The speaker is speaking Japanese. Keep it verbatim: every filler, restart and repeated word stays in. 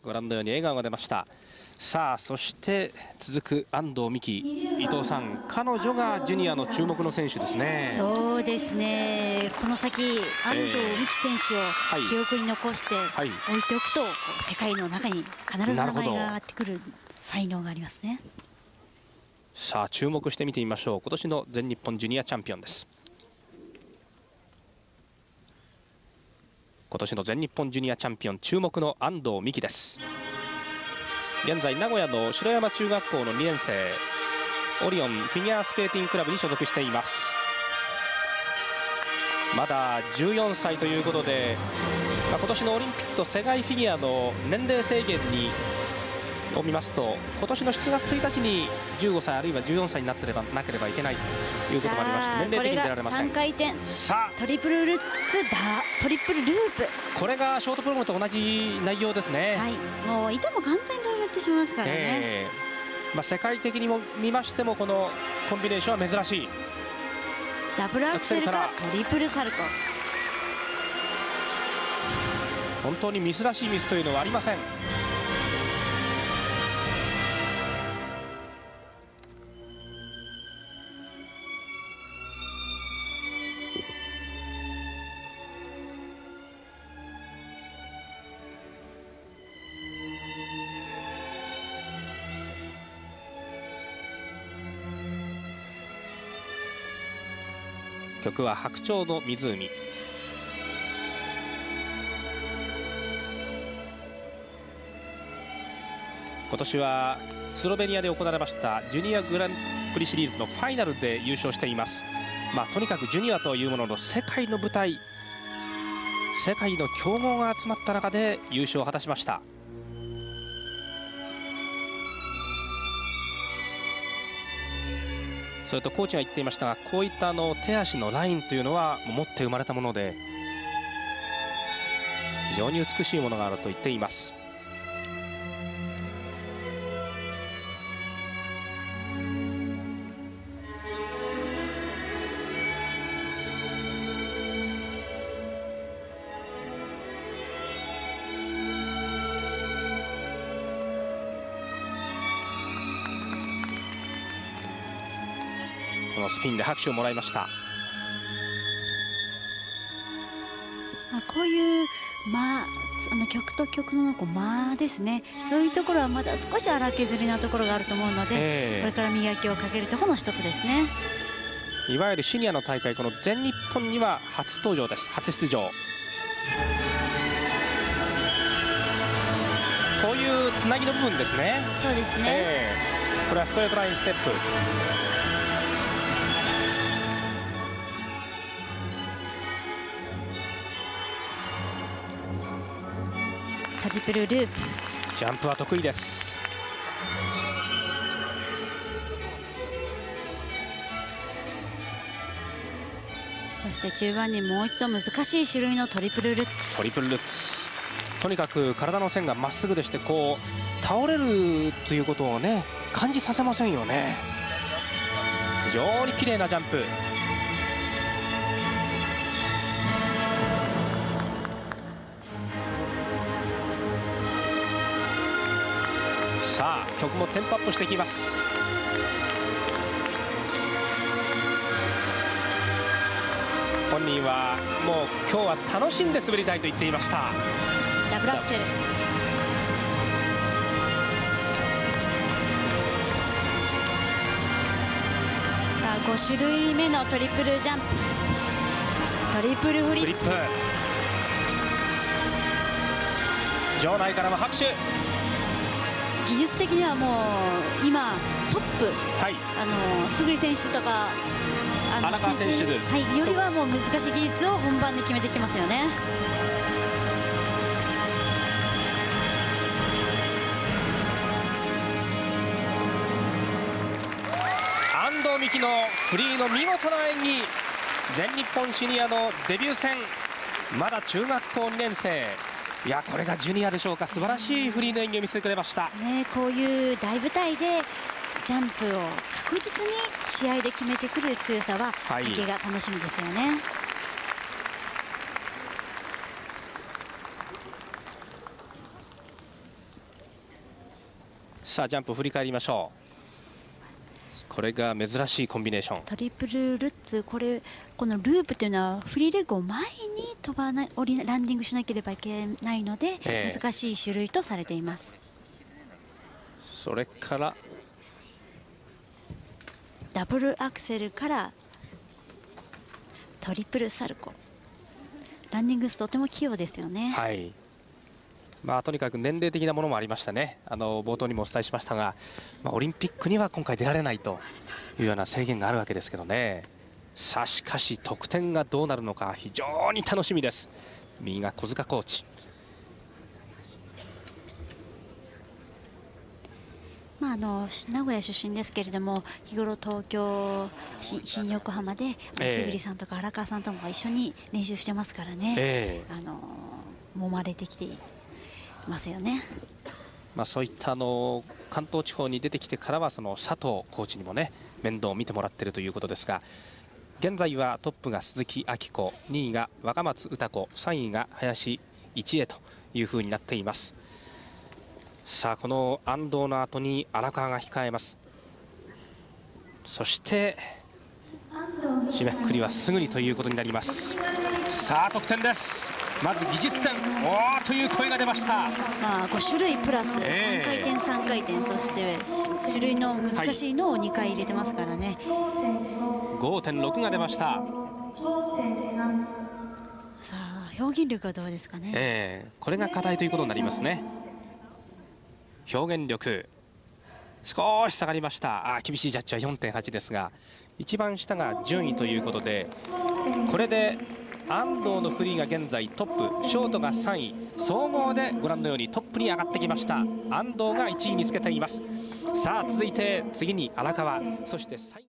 ご覧のように笑顔が出ました。さあそして続く安藤美希、伊藤さん、彼女がジュニアの注目の選手ですね。 そうですね、この先安藤美希選手を記憶に残して置いておくと、世界の中に必ず名前が上がってくる才能がありますね。 さあ注目して見てみましょう。今年の全日本ジュニアチャンピオンです。今年の全日本ジュニアチャンピオン、注目の安藤美希です。現在名古屋の城山中学校のにねん生、オリオンフィギュアスケーティングクラブに所属しています。まだじゅうよんさいということで、まあ、今年のオリンピックと世界フィギュアの年齢制限にを見ますと、今年のしちがつついたちにじゅうごさいあるいはじゅうよんさいになってればなければいけないということもありまして、年齢的に出られません。 さんかい転、 さあトリプルルッツダトリプルループ、 これがショートプログラムと同じ内容ですね。 はい、もういとも簡単に飛べてしまいますからね。 えーまあ、世界的にも見ましてもこのコンビネーションは珍しい。 ダブルアクセルからトリプルサルコー、 本当にミスらしいミスというのはありません。曲は白鳥の湖。今年はスロベニアで行われましたジュニアグランプリシリーズのファイナルで優勝しています。まあ、とにかくジュニアというものの世界の舞台、世界の強豪が集まった中で優勝を果たしました。それとコーチが言っていましたが、こういったあの手足のラインというのは持って生まれたもので、非常に美しいものがあると言っています。このスピンで拍手をもらいました。 こういう間、あの曲と曲のこう間ですね、そういうところはまだ少し荒削りなところがあると思うので、えー、これから磨きをかけるところの一つですね。 いわゆるシニアの大会、この全日本には初登場です。初出場。こういうつなぎの部分ですね。 そうですね、 えー、これはストレートラインステップ。 トリプルループ、 ジャンプは得意です。 そして中盤にもう一度難しい種類のトリプルルッツ。 トリプルルッツ、とにかく体の線がまっすぐでして、こう倒れるということをね感じさせませんよね。非常に綺麗なジャンプ。さあ曲もテンポアップしていきます。本人はもう今日は楽しんで滑りたいと言っていました。 ダブルアクセル、さあご種類目のトリプルジャンプ、トリプルフリップ、 フリップ、場内からも拍手。 技術的にはもう今トップ、 はい、 あのすぐり選手とかあの荒川選手、 はい、よりはもう難しい技術を本番で決めてきますよね。 安藤美希のフリーの見事な演技。全日本シニアのデビュー戦、まだ中学校にねん生。いやこれがジュニアでしょうか。素晴らしいフリーの演技を見せてくれました、 ね、こういう大舞台でジャンプを確実に試合で決めてくる強さは、はい、先が楽しみですよね。 さあジャンプ振り返りましょう。これが珍しいコンビネーション、 トリプルルッツ。これこのループというのはフリーレッグを前に飛ばない降りランディングしなければいけないので、えー、難しい種類とされています。 それからダブルアクセルからトリプルサルコー。ランディングスとても器用ですよね。 はい、まあ、とにかく年齢的なものもありましたね。あの冒頭にもお伝えしましたが、まあ、オリンピックには今回出られないというような制限があるわけですけどね。さあしかし得点がどうなるのか非常に楽しみです。右が小塚コーチ。 まあ、あの名古屋出身ですけれども、日頃東京新横浜で杉栗さんとか荒川さんとも一緒に練習してますからね、えー、あの揉まれてきてますよね。 まあ、そういったあの関東地方に出てきてからはその佐藤コーチにもね面倒を見てもらっているということですが、現在はトップが鈴木明子、にいが若松詩子、さんいが林一恵というふうになっています。さあこの安藤の後に荒川が控えます。そして締めくくりはすぐにということになります。さあ得点です。まず技術点、おーという声が出ました。 まあご種類プラスさんかいてんさんかいてん、そして種類の難しいのをにかい入れてますからね、 はい、ごてんろく が出ました。 さあ表現力はどうですかね。 えー、これが課題ということになりますね。表現力少し下がりました。あ厳しいジャッジは よんてんはち ですが、一番下が順位ということで、これで安藤のフリーが現在トップ、ショートがさんい、総合でご覧のようにトップに上がってきました。安藤がいちいにつけています。さあ続いて次に荒川、そして最後